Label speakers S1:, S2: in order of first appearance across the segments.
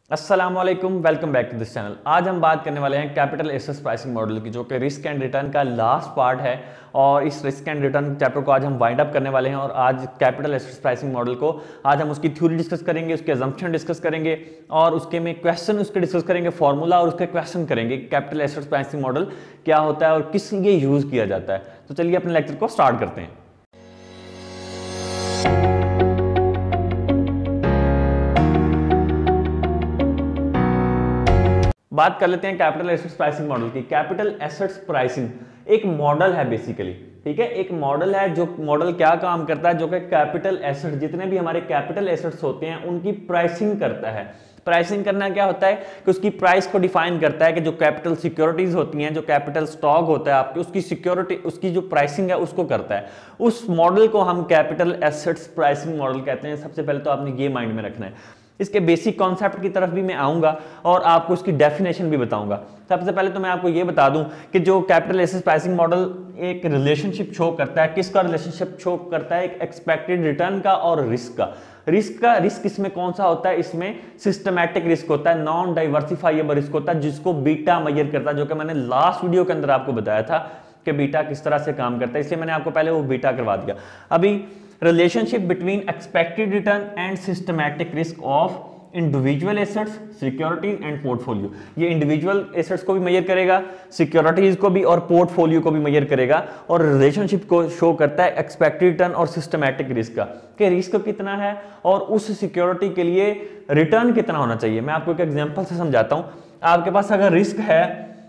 S1: अस्सलाम वालेकुम, welcome back to this channel. आज हम बात करने वाले हैं कैपिटल एसेट्स प्राइसिंग मॉडल की, जो कि रिस्क एंड रिटर्न का लास्ट पार्ट है। और इस रिस्क एंड रिटर्न चैप्टर को आज हम वाइंड अप करने वाले हैं। और आज कैपिटल एसेट्स प्राइसिंग मॉडल को आज हम उसकी थ्योरी डिस्कस करेंगे, उसके अजम्पशन डिस्कस करेंगे और उसके में क्वेश्चन उसके डिस्कस करेंगे, फॉर्मूला और उसके क्वेश्चन करेंगे। कैपिटल एसेट्स प्राइसिंग मॉडल क्या होता है और किस लिए यूज किया जाता है। तो चलिए अपने लेक्चर को स्टार्ट करते हैं। बात कर लेते हैं कैपिटल एसेट्स प्राइसिंग मॉडल की। कैपिटल एसेट्स प्राइसिंग एक मॉडल है बेसिकली, ठीक है। एक मॉडल है जो मॉडल क्या काम करता है, जो कि कैपिटल एसेट्स, जितने भी हमारे कैपिटल एसेट्स होते हैं उनकी प्राइसिंग करता है। प्राइसिंग करना क्या होता है कि उसकी प्राइस को डिफाइन करता है कि जो कैपिटल सिक्योरिटीज होती हैं, जो कैपिटल स्टॉक होता है आपके, उसकी सिक्योरिटी, उसकी जो प्राइसिंग है उसको करता है। उस मॉडल को हम कैपिटल एसेट्स प्राइसिंग मॉडल कहते हैं। सबसे पहले तो आपने ये माइंड में रखना है। इसके बेसिक कॉन्सेप्ट की तरफ भी मैं आऊंगा और आपको इसकी डेफिनेशन भी बताऊंगा। सबसे पहले तो मैं आपको ये बता दूं कि जो कैपिटल एसेट्स प्राइसिंग मॉडल एक रिलेशनशिप शो करता है। किसका रिलेशनशिप शो करता है? एक एक्सपेक्टेड रिटर्न का और रिस्क का। रिस्क इसमें कौन सा होता है? इसमें सिस्टमैटिक रिस्क होता है, नॉन डाइवर्सिफाइबल रिस्क होता है, जिसको बीटा मेजर करता है, जो कि मैंने लास्ट वीडियो के अंदर आपको बताया था कि बीटा किस तरह से काम करता है। इसलिए मैंने आपको पहले वो बीटा करवा दिया। अभी relationship between expected return and systematic risk of individual assets, securities and portfolio. ये इंडिविजुअल एसेट्स को भी मेजर करेगा, सिक्योरिटीज को भी और पोर्टफोलियो को भी मेजर करेगा। और रिलेशनशिप को शो करता है एक्सपेक्टेड रिटर्न और सिस्टमैटिक रिस्क का, कि रिस्क कितना है और उस सिक्योरिटी के लिए रिटर्न कितना होना चाहिए। मैं आपको एक एग्जांपल से समझाता हूं। आपके पास अगर रिस्क है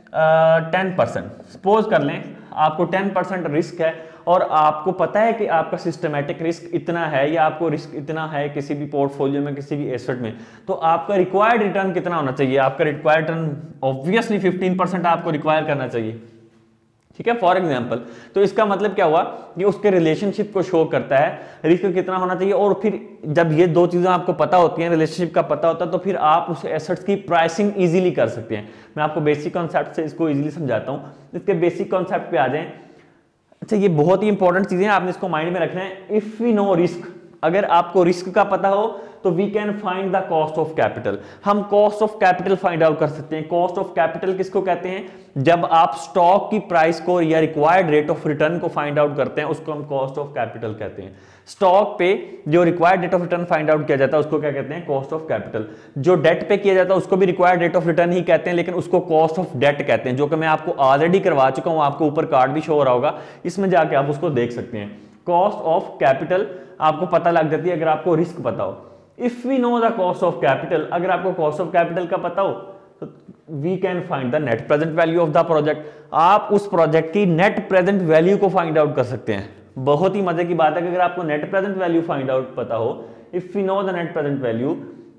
S1: 10%, सपोज कर लें आपको 10% रिस्क है और आपको पता है कि आपका सिस्टमैटिक रिस्क इतना है या आपको रिस्क इतना है किसी भी पोर्टफोलियो में, किसी भी एसेट में, तो आपका रिक्वायर्ड रिटर्न कितना होना चाहिए? आपका रिक्वायर्ड रिटर्न ऑब्वियसली 15% आपको रिक्वायर करना चाहिए, ठीक है, फॉर एग्जाम्पल। तो इसका मतलब क्या हुआ कि उसके रिलेशनशिप को शो करता है रिस्क कितना होना चाहिए। और फिर जब ये दो चीजें आपको पता होती हैं, रिलेशनशिप का पता होता है, तो फिर आप उस एसेट्स की प्राइसिंग इजीली कर सकते हैं। मैं आपको बेसिक कॉन्सेप्ट से इसको इजीली समझाता हूं। इसके बेसिक कॉन्सेप्ट पे आ जाएं। अच्छा, ये बहुत ही इंपॉर्टेंट चीजें हैं, आपने इसको माइंड में रखना है। इफ वी नो रिस्क, अगर आपको रिस्क का पता हो तो we can find the cost of capital. हम cost of capital find out कर सकते हैं। कॉस्ट ऑफ कैपिटल किसको कहते हैं? जब आप स्टॉक की प्राइस को या रिक्वायर्ड रेट ऑफ रिटर्न को फाइंड आउट करते हैं, उसको हम कॉस्ट ऑफ कैपिटल कहते हैं। स्टॉक पे जो required rate of return find out किया जाता है उसको क्या कहते हैं? Cost of capital. जो डेट पे किया जाता है उसको भी रिक्वायर्ड रेट ऑफ रिटर्न ही कहते हैं, लेकिन उसको कॉस्ट ऑफ डेट कहते हैं, जो कि मैं आपको ऑलरेडी करवा चुका हूं। आपको ऊपर कार्ड भी शो हो रहा होगा, इसमें जाके आप उसको देख सकते हैं। कॉस्ट ऑफ कैपिटल आपको पता लग जाती है अगर आपको रिस्क पता हो। If we know the cost of capital, अगर आपको कॉस्ट ऑफ कैपिटल का पता हो तो we can find the net present value of the project. आप उस प्रोजेक्ट की नेट प्रेजेंट वैल्यू को फाइंड आउट कर सकते हैं। बहुत ही मजे की बात है कि अगर आपको net present value find out पता हो, if we know the net present value,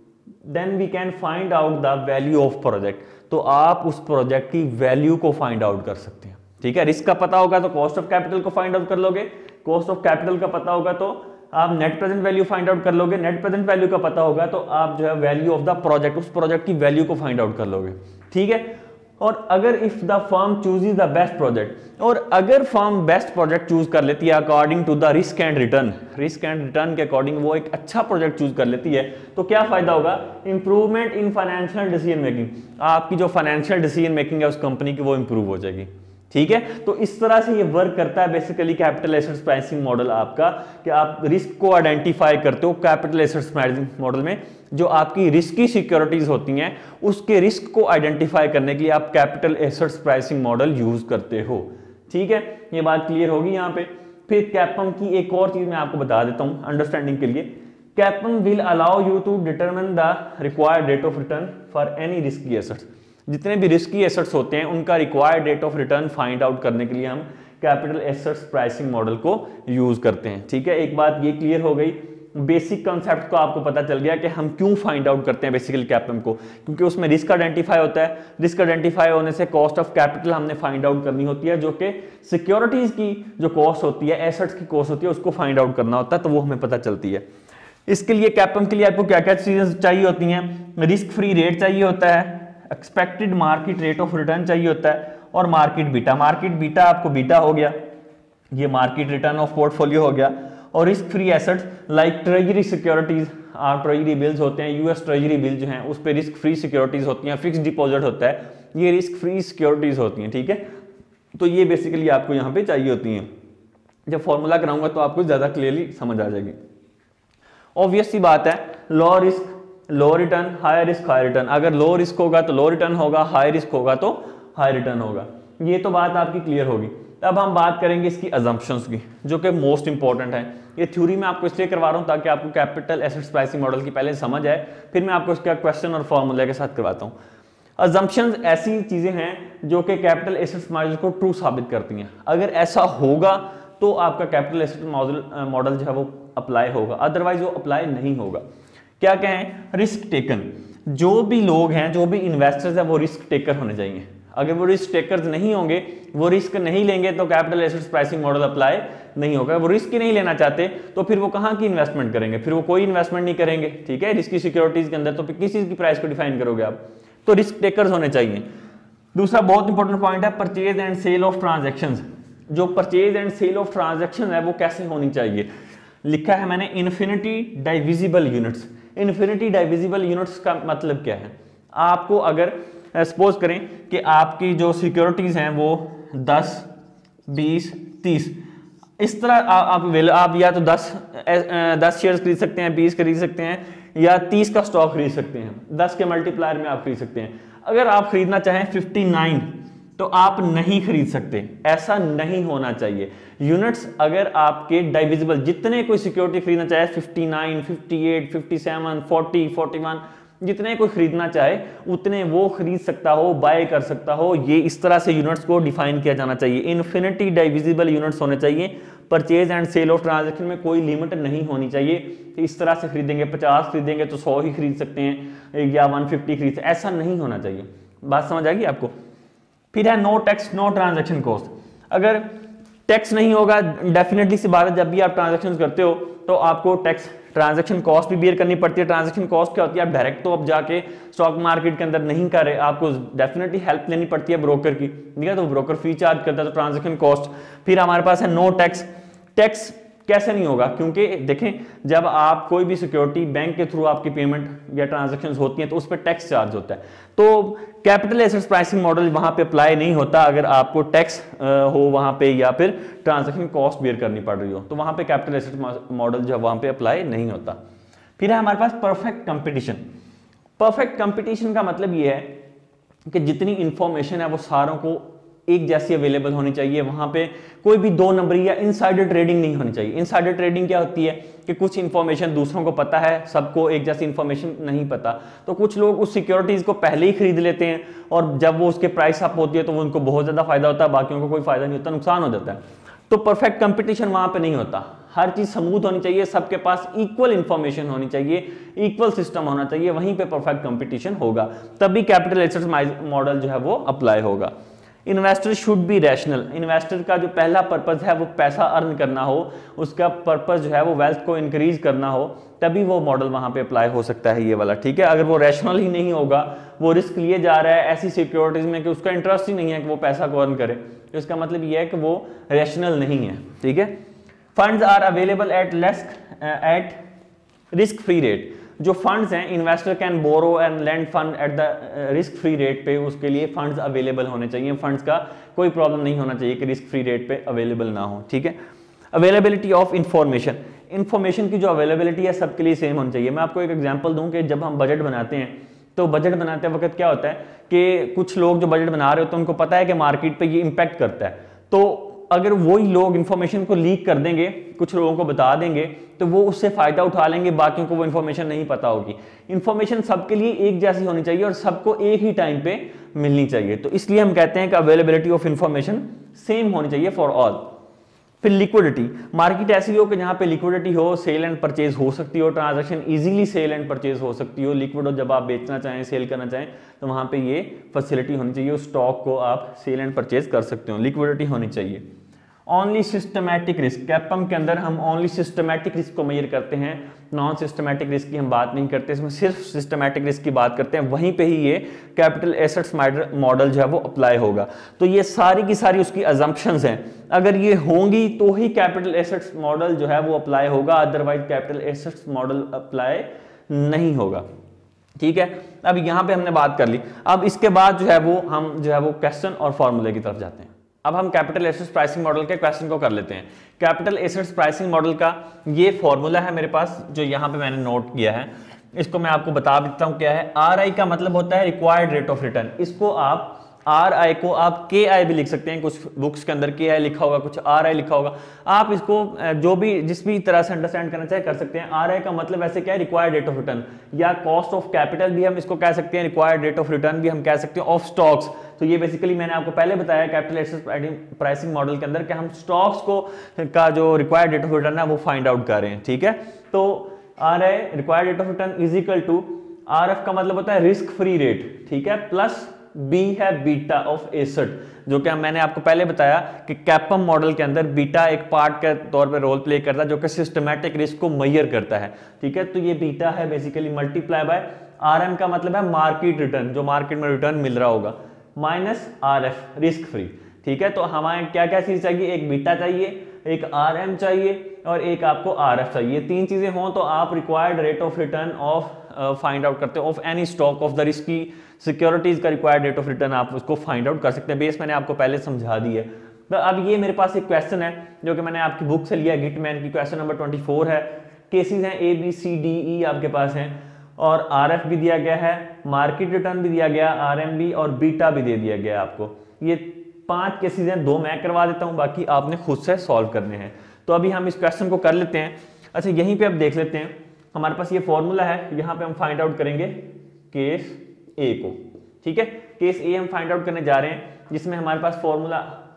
S1: then we can find out the value of project. तो आप उस प्रोजेक्ट की वैल्यू को फाइंड आउट कर सकते हैं, ठीक है। रिस्क का पता होगा तो कॉस्ट ऑफ कैपिटल को फाइंड आउट कर लोगे, कॉस्ट ऑफ कैपिटल का पता होगा तो आप net present value find out कर लोगे, नेट प्रेजेंट वैल्यू का पता होगा तो आप जो है वैल्यू ऑफ द प्रोजेक्ट, उस प्रोजेक्ट की वैल्यू को फाइंड आउट कर लोगे, ठीक है। और अगर if the firm chooses the best project, और अगर फर्म बेस्ट प्रोजेक्ट चूज कर लेती है according to the risk and return, risk and return के अकॉर्डिंग वो एक अच्छा प्रोजेक्ट चूज कर लेती है, तो क्या फायदा होगा? Improvement in financial decision making. आपकी जो फाइनेंशियल डिसीजन मेकिंग है उस कंपनी की वो इंप्रूव हो जाएगी, ठीक है। तो इस तरह से ये वर्क करता है basically capital assets pricing model आपका, कि आप रिस्क को आइडेंटिफाई करते हो कैपिटल एसेट्स प्राइसिंग मॉडल में। जो आपकी रिस्की सिक्योरिटीज होती हैं उसके रिस्क को आइडेंटिफाई करने के लिए आप capital assets pricing model use करते हो, ठीक है। ये बात क्लियर होगी यहाँ पे। फिर कैपम की एक और चीज मैं आपको बता देता हूँ अंडरस्टैंडिंग के लिए। CAPM will allow you to determine the required rate of return for any risky assets. जितने भी रिस्की एसेट्स होते हैं उनका required rate of return find out करने के लिए हम कैपिटल एसेट्स प्राइसिंग मॉडल को यूज करते हैं, ठीक है। एक बात ये क्लियर हो गई, बेसिक कॉन्सेप्ट को आपको पता चल गया कि हम क्यों फाइंड आउट करते हैं बेसिकली कैपम को, क्योंकि उसमें रिस्क आइडेंटिफाई होता है। रिस्क आइडेंटिफाई होने से कॉस्ट ऑफ कैपिटल हमने फाइंड आउट करनी होती है, जो कि सिक्योरिटीज की जो कॉस्ट होती है, एसेट्स की कॉस्ट होती है, उसको फाइंड आउट करना होता है, तो वो हमें पता चलती है। इसके लिए कैपम के लिए आपको क्या क्या चीजें चाहिए होती हैं? रिस्क फ्री रेट चाहिए होता है, expected market rate of return चाहिए होता है, और मार्केट बीटा। मार्केट बीटा आपको बीटा हो गया, ये मार्केट रिटर्न ऑफ पोर्टफोलियो हो गया। और risk free assets like treasury securities treasury bills होते हैं, यूएस ट्रेजरी बिल जो हैं उस पर रिस्क फ्री सिक्योरिटीज होती हैं, फिक्स डिपॉजिट होता है, ये रिस्क फ्री सिक्योरिटीज होती हैं, ठीक है। तो ये बेसिकली आपको यहाँ पे चाहिए होती हैं। जब फॉर्मूला कराऊंगा तो आपको ज़्यादा क्लियरली समझ आ जाएगी। ऑब्वियस सी बात है, low risk low return, high risk high return. अगर लो रिस्क होगा तो लो रिटर्न होगा, हाई रिस्क होगा तो हाई रिटर्न होगा। ये तो बात आपकी क्लियर होगी। अब हम बात करेंगे इसकी अजम्पशंस की, जो कि मोस्ट इंपॉर्टेंट है। ये थ्योरी मैं आपको इसलिए करवा रहा हूँ ताकि आपको कैपिटल एसेट्स प्राइसिंग मॉडल की पहले समझ आए, फिर मैं आपको इसका क्वेश्चन और फॉर्मूला के साथ करवाता हूँ। अजम्पशंस ऐसी चीजें हैं जो कि कैपिटल एसेट्स मॉडल को ट्रू साबित करती हैं। अगर ऐसा होगा तो आपका कैपिटल एसेट मॉडल जो है वो अप्लाई होगा, अदरवाइज वो अप्लाई नहीं होगा। क्या कहें, रिस्क टेकन। जो भी लोग हैं, जो भी इन्वेस्टर्स हैं, वो रिस्क टेकर होने चाहिए। अगर वो रिस्क टेकर्स नहीं होंगे, वो रिस्क नहीं लेंगे तो capital assets pricing model apply नहीं होगा। वो रिस्क ही नहीं लेना चाहते तो फिर वो कहाँ की इन्वेस्टमेंट करेंगे, फिर वो कोई इन्वेस्टमेंट नहीं करेंगे, ठीक है, रिस्की सिक्योरिटीज के अंदर। तो फिर किस चीज की प्राइस को डिफाइन करोगे आप, तो रिस्क टेकर्स होने चाहिए। दूसरा बहुत इंपॉर्टेंट पॉइंट है purchase and sale of transactions. जो purchase and sale of transaction है वो कैसे होनी चाहिए, लिखा है मैंने infinity divisible units. Infinity divisible units का मतलब क्या है, आपको अगर सपोज करें कि आपकी जो सिक्योरिटीज हैं वो 10, 20, 30 इस तरह आप या तो 10 शेयर्स खरीद सकते हैं, 20 खरीद सकते हैं, या 30 का स्टॉक खरीद सकते हैं। 10 के मल्टीप्लायर में आप खरीद सकते हैं। अगर आप खरीदना चाहें 59 तो आप नहीं खरीद सकते, ऐसा नहीं होना चाहिए। यूनिट्स अगर आपके डाइविजिबल, जितने कोई सिक्योरिटी खरीदना चाहे 59, 58, 57, 40, 41 जितने कोई खरीदना चाहे उतने वो खरीद सकता हो, बाय कर सकता हो। ये इस तरह से यूनिट्स को डिफाइन किया जाना चाहिए। इन्फिनिटी डाइविजिबल यूनिट्स होने चाहिए। Purchase and sale of transaction में कोई लिमिट नहीं होनी चाहिए। इस तरह से खरीदेंगे, 50 खरीदेंगे तो 100 ही खरीद सकते हैं, या 150 खरीद सकते हैं, ऐसा नहीं होना चाहिए। बात समझ आ गई आपको। फिर है no tax no transaction cost. अगर टैक्स नहीं होगा, डेफिनेटली सी बात है, जब भी आप ट्रांजैक्शन करते हो तो आपको टैक्स ट्रांजैक्शन कॉस्ट भी बियर करनी पड़ती है। ट्रांजैक्शन कॉस्ट क्या होती है, आप डायरेक्ट तो अब जाके स्टॉक मार्केट के अंदर नहीं कर रहे, आपको डेफिनेटली हेल्प लेनी पड़ती है ब्रोकर की, ठीक है, तो ब्रोकर फी चार्ज करता है, तो ट्रांजैक्शन कॉस्ट। फिर हमारे पास है नो टैक्स। टैक्स कैसे नहीं होगा, क्योंकि देखें जब आप कोई भी सिक्योरिटी बैंक के थ्रू आपकी पेमेंट या ट्रांजैक्शंस होती हैं तो उस पर टैक्स चार्ज होता है। तो कैपिटल एसेट्स प्राइसिंग मॉडल वहां पे अप्लाई नहीं होता अगर आपको टैक्स हो वहां पे, या फिर ट्रांजैक्शन कॉस्ट बेयर करनी पड़ रही हो, तो वहां पे कैपिटल एसेट्स मॉडल जो वहां पे अप्लाई नहीं होता। फिर है हमारे पास परफेक्ट कंपटीशन। परफेक्ट कंपटीशन का मतलब ये है कि जितनी इंफॉर्मेशन है वो सारों को एक जैसी अवेलेबल होनी चाहिए। वहां पे कोई भी दो नंबरी या इनसाइडर ट्रेडिंग नहीं होनी चाहिए। इनसाइडर ट्रेडिंग क्या होती है कि कुछ इंफॉर्मेशन दूसरों को पता है, सबको एक जैसी इंफॉर्मेशन नहीं पता, तो कुछ लोग उस सिक्योरिटीज को पहले ही खरीद लेते हैं और जब वो उसके प्राइस अप होती है तो वो उनको बहुत ज्यादा फायदा होता है, बाकियों को कोई फायदा नहीं होता, नुकसान हो जाता है। तो परफेक्ट कंपटीशन वहां पे नहीं होता। हर चीज स्मूथ होनी चाहिए, सबके पास इक्वल इंफॉर्मेशन होनी चाहिए, इक्वल सिस्टम होना चाहिए, वहीं पे परफेक्ट कंपटीशन होगा, तभी कैपिटल एसेट्स मॉडल जो है वो अप्लाई होगा। Investor should be rational. Investor का जो पहला पर्पज है वो पैसा अर्न करना हो, उसका पर्पज जो है वो वेल्थ को इंक्रीज करना हो, तभी वो मॉडल वहां पे अप्लाई हो सकता है ये वाला, ठीक है। अगर वो रैशनल ही नहीं होगा, वो रिस्क लिए जा रहा है ऐसी सिक्योरिटीज में कि उसका इंटरेस्ट ही नहीं है कि वो पैसा को अर्न करे, तो इसका मतलब ये है कि वो रैशनल नहीं है, ठीक है। Funds are available at risk free rate. जो फंड्स हैं, investor can borrow and lend fund at the risk free rate पे, उसके लिए फंड्स अवेलेबल होने चाहिए। फंड्स का कोई प्रॉब्लम नहीं होना चाहिए कि रिस्क फ्री रेट पे अवेलेबल ना हो, ठीक है। Availability of information. इंफॉर्मेशन की जो अवेलेबिलिटी है सबके लिए सेम होनी चाहिए। मैं आपको एक एग्जांपल दूं कि जब हम बजट बनाते हैं तो बजट बनाते वक्त क्या होता है कि कुछ लोग जो बजट बना रहे होते हैं उनको पता है कि मार्केट पे ये इंपैक्ट करता है, तो अगर वही लोग इंफॉर्मेशन को लीक कर देंगे, कुछ लोगों को बता देंगे, तो वो उससे फायदा उठा लेंगे, बाकियों को वो इंफॉर्मेशन नहीं पता होगी। इंफॉर्मेशन सबके लिए एक जैसी होनी चाहिए और सबको एक ही टाइम पे मिलनी चाहिए, तो इसलिए हम कहते हैं कि अवेलेबिलिटी ऑफ इंफॉर्मेशन सेम होनी चाहिए फॉर ऑल। फिर लिक्विडिटी। मार्केट ऐसी हो कि जहां पे लिक्विडिटी हो, सेल एंड परचेज हो सकती हो, transaction easily sale and purchase हो सकती हो, लिक्विड हो, जब आप बेचना चाहें, सेल करना चाहें तो वहां पे ये फैसिलिटी होनी चाहिए, उस स्टॉक को आप सेल एंड परचेज कर सकते हो, लिक्विडिटी होनी चाहिए। Only systematic risk. कैपम के अंदर हम ओनली सिस्टमैटिक रिस्क को मेजर करते हैं, नॉन सिस्टमैटिक रिस्क की हम बात नहीं करते, इसमें सिर्फ सिस्टमैटिक रिस्क की बात करते हैं, वहीं पे ही ये कैपिटल एसेट्स मॉडल जो है वो अप्लाई होगा। तो ये सारी की सारी उसकी अजम्पशंस हैं, अगर ये होंगी तो ही कैपिटल एसेट्स मॉडल जो है वो अप्लाई होगा, otherwise capital assets model apply नहीं होगा। ठीक है, अब यहां पे हमने बात कर ली। अब इसके बाद जो है वो क्वेश्चन और फॉर्मूले की तरफ जाते हैं। अब हम कैपिटल एसेट्स प्राइसिंग मॉडल के क्वेश्चन को कर लेते हैं। कैपिटल एसेट्स प्राइसिंग मॉडल का ये फॉर्मूला है मेरे पास, जो यहाँ पे मैंने नोट किया है, इसको मैं आपको बता देता हूँ क्या है। RI का मतलब होता है रिक्वायर्ड रेट ऑफ रिटर्न। इसको आप RI को आप KI भी लिख सकते हैं, कुछ बुक्स के अंदर KI लिखा होगा, कुछ RI लिखा होगा। आप इसको जो भी जिस भी तरह से अंडरस्टैंड करना चाहे कर सकते हैं। RI का मतलब वैसे क्या है, रिक्वायर्ड रेट ऑफ रिटर्न, या कॉस्ट ऑफ कैपिटल भी हम इसको कह सकते हैं, रिक्वायर्ड रेट ऑफ रिटर्न भी हम कह सकते हैं, ऑफ स्टॉक्स। तो ये बेसिकली मैंने आपको पहले बताया कैपिटल एसेट्स प्राइसिंग मॉडल के अंदर कि हम स्टॉक्स को का जो रिक्वायर्ड रेट ऑफ रिटर्न है वो फाइंड आउट कर रहे हैं। ठीक है, तो RI required rate of return is equal to RF का मतलब होता है रिस्क फ्री रेट, ठीक है, प्लस B है बीटा ऑफ एसेट, जो कि मैंने आपको पहले बताया कि कैपम मॉडल के अंदर बीटा एक पार्ट के तौर पे रोल प्ले करता है जो कि सिस्टमैटिक रिस्क को मेजर करता है। ठीक है, तो ये बीटा है बेसिकली मल्टीप्लाई बाय RM का मतलब है मार्केट रिटर्न, जो मार्केट में रिटर्न मिल रहा होगा, माइनस RF रिस्क फ्री। ठीक है, तो हमारे क्या क्या चीज चाहिए, एक बीटा चाहिए, एक RM चाहिए और एक आपको RF चाहिए। तीन चीजें हों तो आप required rate of return of find out करते हो of any stock of the risky securities का रिक्वायर्ड रेट ऑफ रिटर्न आप उसको फाइंड आउट कर सकते हैं। बेस मैंने आपको पहले समझा दी है। तो अब ये मेरे पास एक क्वेश्चन है जो कि मैंने आपकी बुक से लिया, गिटमैन की, क्वेश्चन नंबर 24 है। केसेस हैं ABCDE आपके पास हैं और RF भी दिया गया है, मार्केट रिटर्न भी दिया गया, RM भी, और बीटा भी दे दिया गया आपको। ये 5 केसेस हैं, 2 मैं करवा देता हूं, बाकी आपने खुद से सॉल्व करने हैं। तो अभी हम इस क्वेश्चन को कर लेते हैं। अच्छा, यहीं पे अब देख लेते हैं, हमारे पास ये फॉर्मूला है, यहाँ पे हम फाइंड आउट करेंगे केस A को। ठीक है, केस A हम फाइंड आउट करने जा रहे हैं, जिसमें हमारे पास फॉर्मूला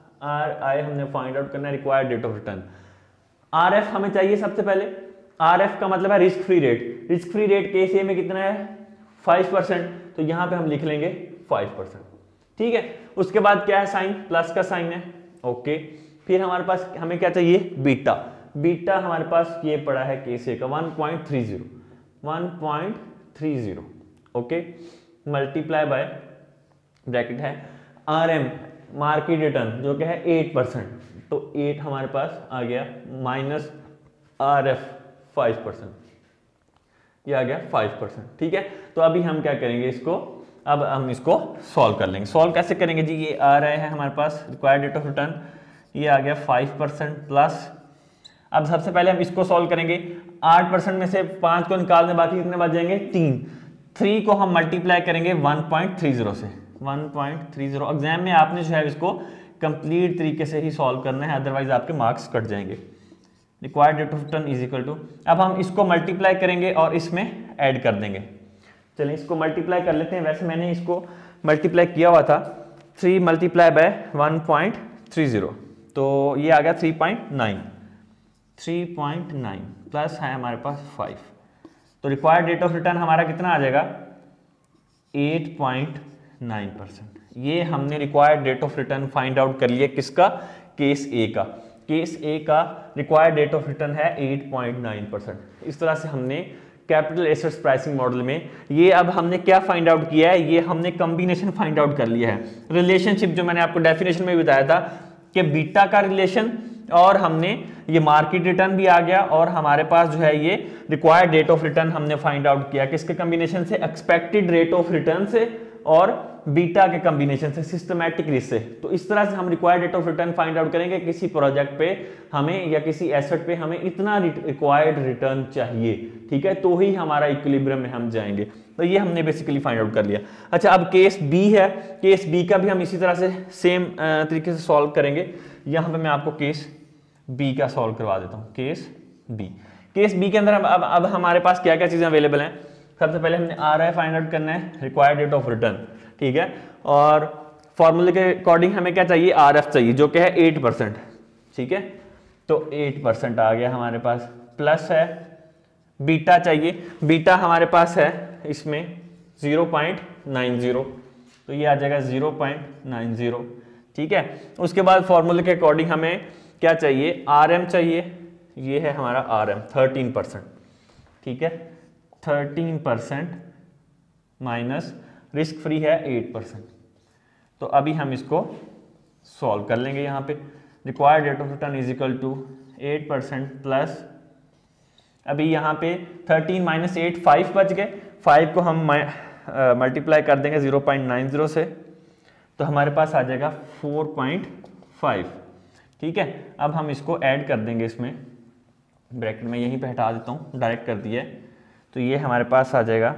S1: RI हमने फाइंड आउट करना है required rate of return. RF हमें चाहिए सबसे पहले, RF का मतलब है risk free rate. Risk free rate case A में कितना है, 5%, तो यहाँ पे हम लिख लेंगे 5%। ठीक है, उसके बाद क्या है, साइन, प्लस का साइन है। ओके, फिर हमारे पास हमें क्या चाहिए, बीटा। बीटा हमारे पास ये पड़ा है केस A का 1.30 ओके, मल्टीप्लाई बाय ब्रैकेट है RM मार्केट रिटर्न जो कि है 8%, तो 8 हमारे पास आ गया, माइनस RF 5%, ये आ गया 5%। ठीक है, तो अभी हम क्या करेंगे, इसको अब हम इसको सॉल्व कर लेंगे। सॉल्व कैसे करेंगे जी, ये आ रहा है हमारे पास रिक्वायर्ड रेट ऑफ रिटर्न, ये आ गया 5% प्लस, अब सबसे पहले हम इसको सॉल्व करेंगे। 8% में से 5 को निकाल दें, बाकी कितने बच जाएंगे, 3 को हम मल्टीप्लाई करेंगे 1.30 से, 1.30। एग्जाम में आपने जो है इसको कंप्लीट तरीके से ही सॉल्व करना है, अदरवाइज आपके मार्क्स कट जाएंगे। Required rate of return is equal to, अब हम इसको मल्टीप्लाई करेंगे और इसमें ऐड कर देंगे। चलिए इसको मल्टीप्लाई कर लेते हैं, वैसे मैंने इसको मल्टीप्लाई किया हुआ था, 3 मल्टीप्लाई बाय 1.30, तो ये आ गया 3.9 प्लस है हमारे पास 5, तो रिक्वायर्ड रेट ऑफ रिटर्न हमारा कितना आ जाएगा, 8.9%। ये हमने required rate of return find out कर लिया, किसका, केस A का। केस A का रिक्वायर्ड रेट ऑफ रिटर्न है 8.9%। इस तरह से हमने कैपिटल एसेट्स प्राइसिंग मॉडल में ये अब हमने क्या फाइंड आउट किया है, ये हमने कॉम्बिनेशन फाइंड आउट कर लिया है। रिलेशनशिप जो मैंने आपको डेफिनेशन में बताया था कि बीटा का रिलेशन, और हमने ये मार्केट रिटर्न भी आ गया, और हमारे पास जो है ये रिक्वायर्ड रेट ऑफ रिटर्न हमने फाइंड आउट किया किसके कॉम्बिनेशन से, एक्सपेक्टेड रेट ऑफ रिटर्न से और बीटा के कॉम्बिनेशन से, सिस्टमैटिक रिस्क से। तो इस तरह से हम required rate of return find out करेंगे, किसी प्रोजेक्ट पे हमें या किसी एसेट पे हमें इतना रिक्वायर्ड रिटर्न चाहिए, ठीक है, तो ही हमारा इक्विलिब्रियम में हम जाएंगे। तो ये हमने बेसिकली फाइंड आउट कर लिया। अच्छा, अब केस B है, केस B का भी हम इसी तरह से सेम तरीके से सॉल्व करेंगे। यहाँ पे मैं आपको केस B का सॉल्व करवा देता हूँ। केस B के अंदर अब हमारे पास क्या क्या चीजें अवेलेबल हैं। सबसे पहले हमने RI फाइंड आउट करना है, रिक्वायर्ड रेट ऑफ रिटर्न, ठीक है, और फॉर्मूले के अकॉर्डिंग हमें क्या चाहिए, RF चाहिए जो कि है 8%, ठीक है, तो 8% आ गया हमारे पास, प्लस है बीटा चाहिए, बीटा हमारे पास है इसमें 0.90, तो ये आ जाएगा 0.90, ठीक है। उसके बाद फॉर्मूले के अकॉर्डिंग हमें क्या चाहिए, RM चाहिए, ये है हमारा RM 13%, ठीक है, 13% माइनस रिस्क फ्री है 8%। तो अभी हम इसको सॉल्व कर लेंगे। यहाँ पे required rate of return is equal to 8% plus, अभी यहाँ पे 13 माइनस 8 5 बच गए, 5 को हम मल्टीप्लाई कर देंगे 0.90 से, तो हमारे पास आ जाएगा 4.5। ठीक है, अब हम इसको ऐड कर देंगे इसमें, ब्रैकेट में यहीं पे हटा देता हूँ, डायरेक्ट कर दिया है, तो ये हमारे पास आ जाएगा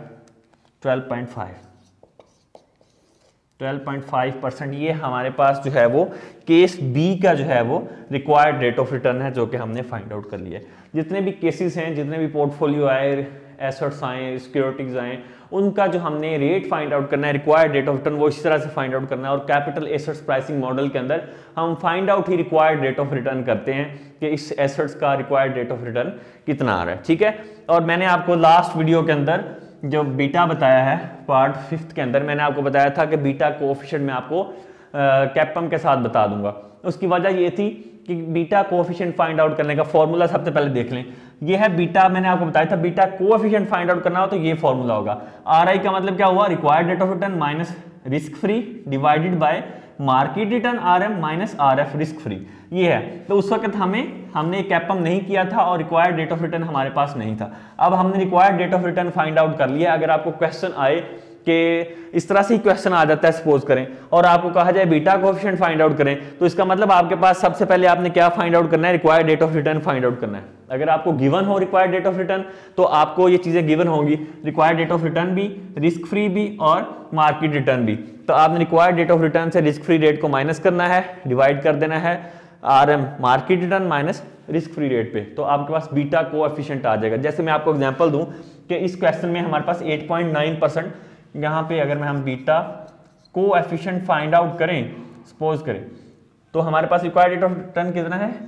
S1: 12.5%। ये हमारे पास जो है वो केस बी का जो है वो रिक्वायर्ड रेट ऑफ रिटर्न है, जो कि हमने फाइंड आउट कर लिया है। जितने भी केसेस हैं, जितने भी पोर्टफोलियो आए, एसेट्स आए, सिक्योरिटीज आए, उनका जो हमने रेट फाइंड आउट करना है, रिक्वायर्ड रेट ऑफ रिटर्न, वो इस तरह से फाइंड आउट करना है। और कैपिटल एसेट्स प्राइसिंग मॉडल के अंदर हम फाइंड आउट ही रिक्वायर्ड रेट ऑफ रिटर्न करते हैं कि इस एसेट्स का रिक्वायर्ड रेट ऑफ रिटर्न कितना आ रहा है। ठीक है, और मैंने आपको लास्ट वीडियो के अंदर जो बीटा बताया है, पार्ट 5 के अंदर मैंने आपको बताया था कि बीटा कोएफिशिएंट मैं आपको कैपम के साथ बता दूंगा। उसकी वजह ये थी कि बीटा कोएफिशिएंट फाइंड आउट करने का फॉर्मूला सबसे पहले देख लें। ये है बीटा, मैंने आपको बताया था बीटा कोएफिशिएंट फाइंड आउट करना हो तो ये फॉर्मूला होगा। आरआई का मतलब क्या हुआ, required rate of return minus risk free divided by market return RM minus RF risk free, ये है। तो उस वक्त हमने कैपम नहीं किया था और रिक्वायर्ड रेट ऑफ रिटर्न हमारे पास नहीं था। अब हमने required rate of return find out कर लिया। अगर आपको क्वेश्चन आए कि इस तरह से ही क्वेश्चन आ जाता है सपोज करें, और आपको कहा जाए बीटा कोएफिशिएंट फाइंड आउट करें, तो इसका मतलब आपके पास सबसे पहले आपने क्या फाइंड आउट करना है, required rate of return find out करना है। अगर आपको गिवन हो रिक्वायर्ड रेट ऑफ रिटर्न तो आपको ये चीजें गिवन होंगी, रिक्वायर्ड रेट ऑफ रिटर्न भी, रिस्क फ्री भी और मार्केट रिटर्न भी। तो आपने रिक्वायर्ड रेट ऑफ रिटर्न से रिस्क फ्री रेट को माइनस करना है, डिवाइड कर देना है RM market return minus risk free rate पे, तो आपके पास बीटा कोएफिशिएंट आ जाएगा। जैसे मैं आपको एग्जांपल दूं कि इस क्वेश्चन में हमारे पास 8.9%, यहाँ पे अगर मैं हम बीटा कोएफिशिएंट फाइंड आउट करें, सपोज करें, तो हमारे पास रिक्वायर्ड रेट ऑफ रिटर्न कितना है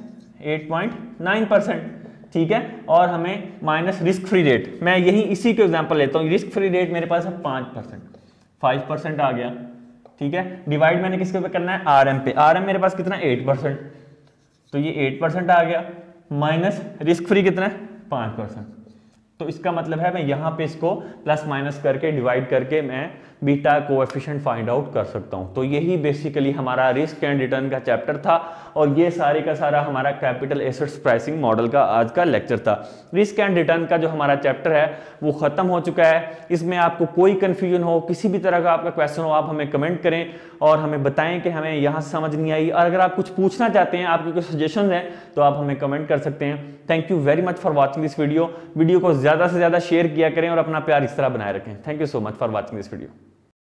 S1: 8.9%। ठीक है, और हमें माइनस रिस्क फ्री रेट, मैं यही इसी के एग्जांपल लेता हूँ, रिस्क फ्री रेट मेरे पास है 5%, 5% आ गया। ठीक है, डिवाइड मैंने किसके पे करना है, आरएम पे, आरएम मेरे पास कितना 8%, तो ये 8% आ गया, माइनस रिस्क फ्री कितना है 5%। तो इसका मतलब है मैं यहाँ पे इसको प्लस माइनस करके डिवाइड करके मैं बीटा कोएफिशिएंट फाइंड आउट कर सकता हूँ। तो यही बेसिकली हमारा रिस्क एंड रिटर्न का चैप्टर था, और ये सारे का सारा हमारा कैपिटल एसेट्स प्राइसिंग मॉडल का आज का लेक्चर था। रिस्क एंड रिटर्न का जो हमारा चैप्टर है वो खत्म हो चुका है। इसमें आपको कोई कंफ्यूजन हो, किसी भी तरह का आपका क्वेश्चन हो, आप हमें कमेंट करें और हमें बताएं कि हमें यहाँ से समझ नहीं आई। और अगर आप कुछ पूछना चाहते हैं, आपके कुछ सजेशन हैं, तो आप हमें कमेंट कर सकते हैं। Thank you very much for watching this video. Video को ज्यादा से ज्यादा शेयर किया करें और अपना प्यार इस तरह बनाए रखें। Thank you so much for watching this video.